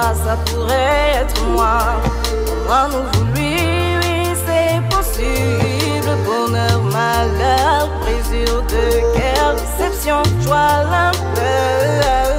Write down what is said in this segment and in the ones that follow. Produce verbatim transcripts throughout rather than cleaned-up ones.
toi, ça pourrait être moi. Comment nous lui, oui, c'est possible. Bonheur, malheur, plaisir de guerre, déception, joie, l'impleur.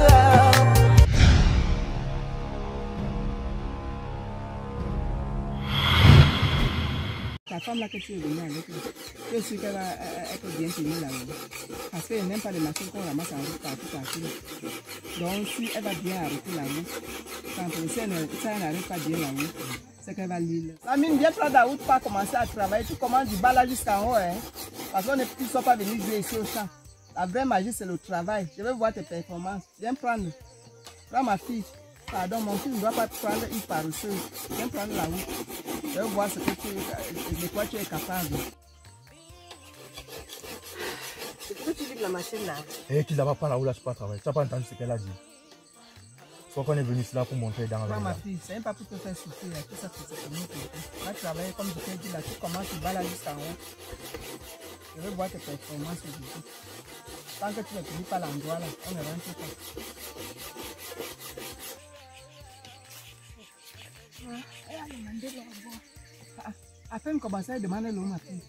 La femme là que tu es venue avec, je suis qu'elle va être bien tenue là-haut. Parce qu'elle n'aime pas les machines qu'on ramasse en route partout, partout. Donc si elle va bien arrêter là-haut, quand si elle n'arrive pas bien là-haut, c'est qu'elle va l'île. La mine bien prendre la route, pas commencer à travailler. Tu commences du bas là jusqu'en haut. Hein? Parce qu'on ne peut pas venir jouer ici au champ. La vraie magie, c'est le travail. Je vais voir tes performances. Viens prendre. Prends ma fille. Pardon, mon fils ne doit pas prendre une paresseuse. Viens prendre la route. Je vais voir ce que tu, de quoi tu es capable. C'est que tu dis que la machine là. Et tu ne vas pas là où là, je ne peux pas travailler. Tu n'as pas entendu ce qu'elle a dit. Il faut qu'on est venu ici là pour montrer dans la. Non, ma fille, c'est même pas pour te faire souffrir. Tout ça, c'est pour nous. Tu vas travailler comme je t'ai dit là. Tu commences, tu vas là jusqu'en haut. Je vais voir tes performances aujourd'hui. Tant que tu ne finis pas l'endroit là, on ne rentre pas. Elle a demandé l'eau. À peine commencer à demander l'eau, ma fille.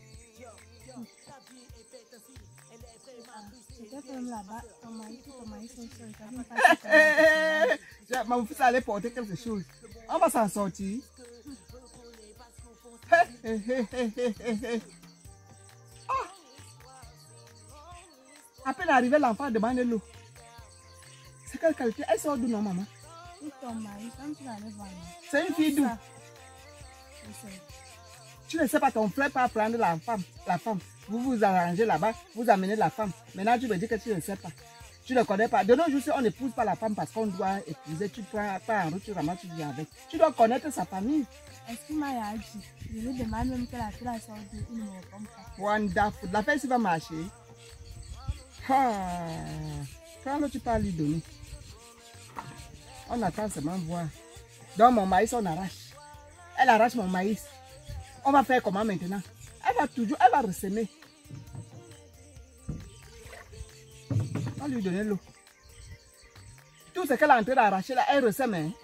J'étais même là-bas, ton mari, ton mari, son soeur. Mon fils allait porter quelque chose. On va s'en sortir. À peine arrivé, l'enfant demande l'eau. C'est quelle qualité? Elle sort d'où, non, maman? Ton mari, quand tu l'allais voir. C'est une fille d'où? Tu ne sais pas, ton frère pas prendre la femme, la femme. Vous vous arrangez là-bas, vous amenez la femme. Maintenant, tu me dis que tu ne sais pas. Tu ne connais pas. De nos jours, on n'épouse pas la femme parce qu'on doit épouser. Tu prends pas en route, tu ramasses, tu viens avec. Tu dois connaître sa famille. Est-ce qu'il m'a dit? Je lui demande même que la fille a sorti, il ne me répond pas. Wonderful. La fête, va marcher. Ah. Quand tu parles, lui donner. On attend seulement voir. Donc, mon maïs, on arrache. Elle arrache mon maïs. On va faire comment maintenant? Elle va toujours, elle va ressemer. On va lui donner l'eau. Tout ce qu'elle est en train d'arracher là, elle ressème. Hein?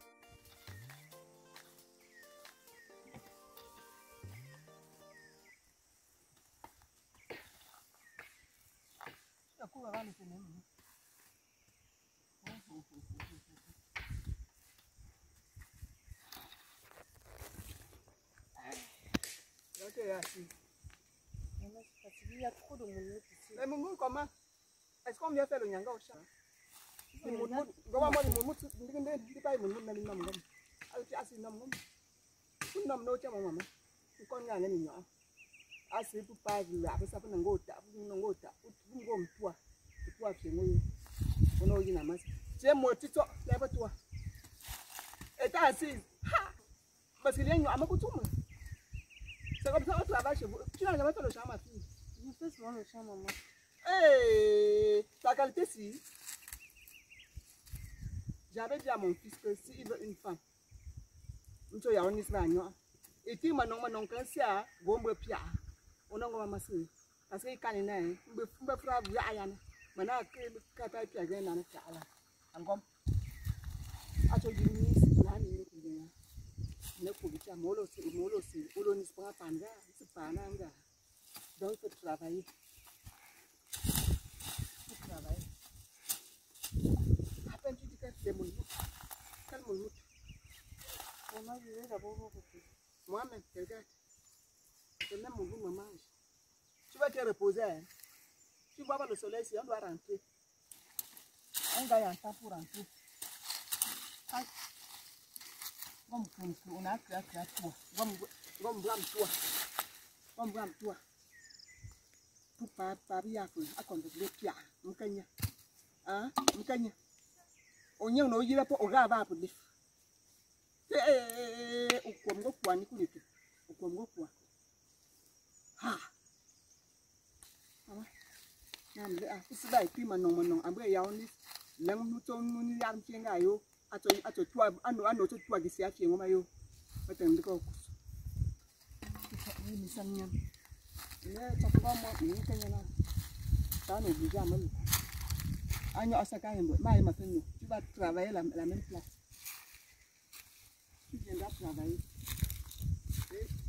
Il y a trop de moumoutes ici. Les moumoutes, comment? Est-ce qu'on vient faire le nyanga au chat? Les moumoutes, comment moi les moumoutes, je ne dis pas les moumoutes, mais les noms. Alors tu as ces noms. Tu noms non, tu as mon maman. Tu connais un ami. Ah, c'est pour pas dire, après ça, pour n'en go, pour n'en go, pour n'en go, toi. Toi, tu es moi. On a eu une masse. Tu es moi, tu toi, lève-toi. Et t'as assise. Parce qu'il y a une amie pour tout le monde. C'est comme ça qu'on travaille chez vous. Tu n'as jamais fait le champ, ma fille? Je fais souvent le champ, maman. Hey, ta qualité si. J'avais dit à mon fils que s'il veut une femme, il faut y avoir une histoire. Et tu m'as non, non, quand c'est à Gombe Pia, on a un masseur. Parce qu'il canne, il me fera bien à Yana. Maintenant, quand tu as été à Gana, tu as là. En gomme. À toi, tu dis, là, il est bien. Ne faut pas molo, c'est molo, c'est molo, n'est pas panga, c'est pas nanga. Donc, il faut travailler. Il faut travailler. À peine tu dis que c'est mon loup. Quel mon loup? Maman, je vais d'abord vous couper. Moi-même, regarde. Je mets mon loup, maman. Tu vas te reposer. Hein? Tu vois pas le soleil ici, on doit rentrer. On gagne un temps pour rentrer. Comme on a créé toi. Comme blâme toi. Comme blâme toi. Pour pas parler à quoi, à quoi de l'épia, mon cagna. Hein, mon cagna. On y a un oeil là pour au gars pour les. Eh, au Congo, quoi, ni coup au Congo, quoi. Ah. Ah, c'est là, et puis maintenant, maintenant, après, il y a un l'homme nous tombe, nous n'y a rien à yo. À toi, à toi, à nous, à notre toi qui s'est affiché, mon maillot. Attends, de quoi? Il s'en vient. Il y a pas moi, il y a quelqu'un là. Ça nous dit jamais. Ah, non, ça quand même, mais il m'a fait nous. Tu vas travailler la, la même place. tu viendras travailler. Et